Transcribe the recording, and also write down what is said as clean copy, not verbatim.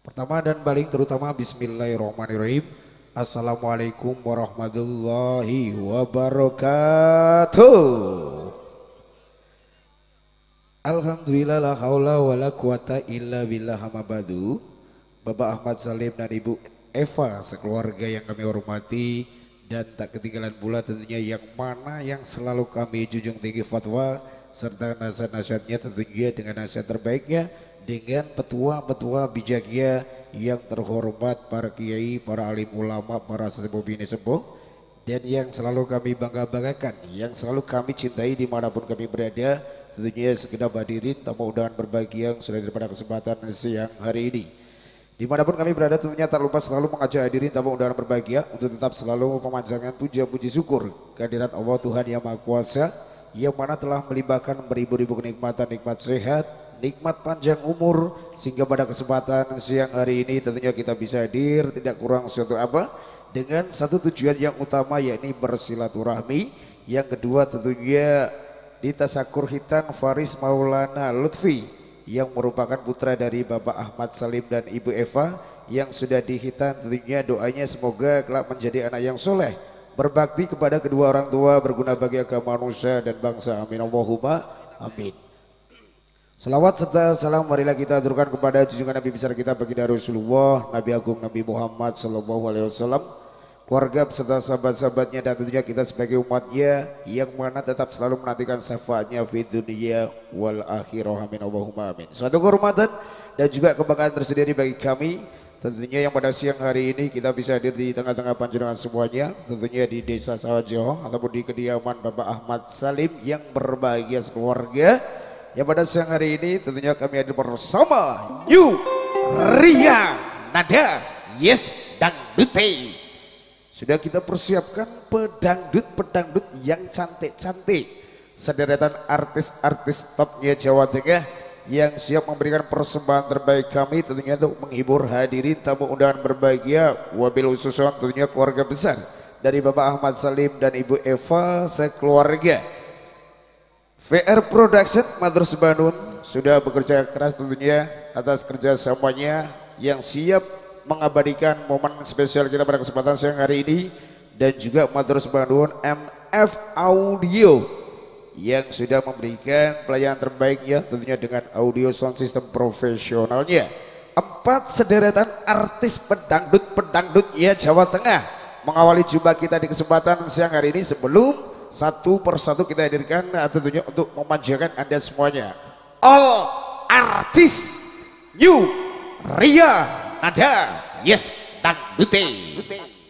Pertama dan paling terutama Bismillahirrahmanirrahim. Assalamualaikum warahmatullahi wabarakatuh. Alhamdulillah la haula wala quwata illa billah hamabadu. Bapak Ahmad Salim dan Ibu Eva sekeluarga yang kami hormati, dan tak ketinggalan pula tentunya yang mana yang selalu kami junjung tinggi fatwa serta nasihat-nasihatnya tentunya dengan nasihat terbaiknya dengan petua-petua bijaknya yang terhormat para kiai, para alim ulama, para sesepuh bini sepuh, dan yang selalu kami bangga-banggakan, yang selalu kami cintai dimanapun kami berada, tentunya segenap hadirin tamu undangan berbahagia yang sudah daripada kesempatan siang hari ini. Dimanapun kami berada tentunya tak lupa selalu mengajak hadirin tamu undangan berbahagia untuk tetap selalu memanjangkan puja-puji syukur kehadirat Allah Tuhan Yang Maha Kuasa, yang mana telah melimpahkan beribu-ribu kenikmatan, nikmat sehat, nikmat panjang umur, sehingga pada kesempatan siang hari ini tentunya kita bisa hadir tidak kurang suatu apa dengan satu tujuan yang utama, yakni bersilaturahmi. Yang kedua tentunya di tasakur hitan Faris Maulana Lutfi yang merupakan putra dari Bapak Ahmad Salim dan Ibu Eva yang sudah dihitan, tentunya doanya semoga kelak menjadi anak yang soleh, berbakti kepada kedua orang tua, berguna bagi agama manusia dan bangsa. Amin Allahumma amin. Selawat serta salam marilah kita aturkan kepada junjungan Nabi besar kita baginda Rasulullah Nabi Agung Nabi Muhammad Sallallahu Alaihi Wasallam, keluarga beserta sahabat-sahabatnya, dan tentunya kita sebagai umatnya yang mana tetap selalu menantikan syafaatnya di dunia wal akhirah. Amin Allahumma amin. Suatu kehormatan dan juga kebanggaan tersendiri bagi kami tentunya yang pada siang hari ini kita bisa hadir di tengah-tengah panjenengan semuanya, tentunya di Desa Sawajo ataupun di kediaman Bapak Ahmad Salim yang berbahagia sekeluarga. Yang pada siang hari ini tentunya kami hadir bersama Yu Ria Nada Yes Dangdute. Sudah kita persiapkan pedangdut-pedangdut yang cantik-cantik, sederetan artis-artis topnya Jawa Tengah yang siap memberikan persembahan terbaik kami tentunya untuk menghibur hadirin tamu undangan berbahagia, wabil khususon tentunya keluarga besar dari Bapak Ahmad Salim dan Ibu Eva sekeluarga. VR Production Madros Bandung sudah bekerja keras tentunya atas kerjasamanya yang siap mengabadikan momen spesial kita pada kesempatan siang hari ini, dan juga Madros Bandung MF Audio yang sudah memberikan pelayanan terbaiknya tentunya dengan audio sound system profesionalnya. 4 sederetan artis pedangdut ya Jawa Tengah mengawali jumpa kita di kesempatan siang hari ini. Sebelum satu persatu kita hadirkan tentunya untuk memanjakan Anda semuanya, all artis Yu Ria Nada Yes Dangdute.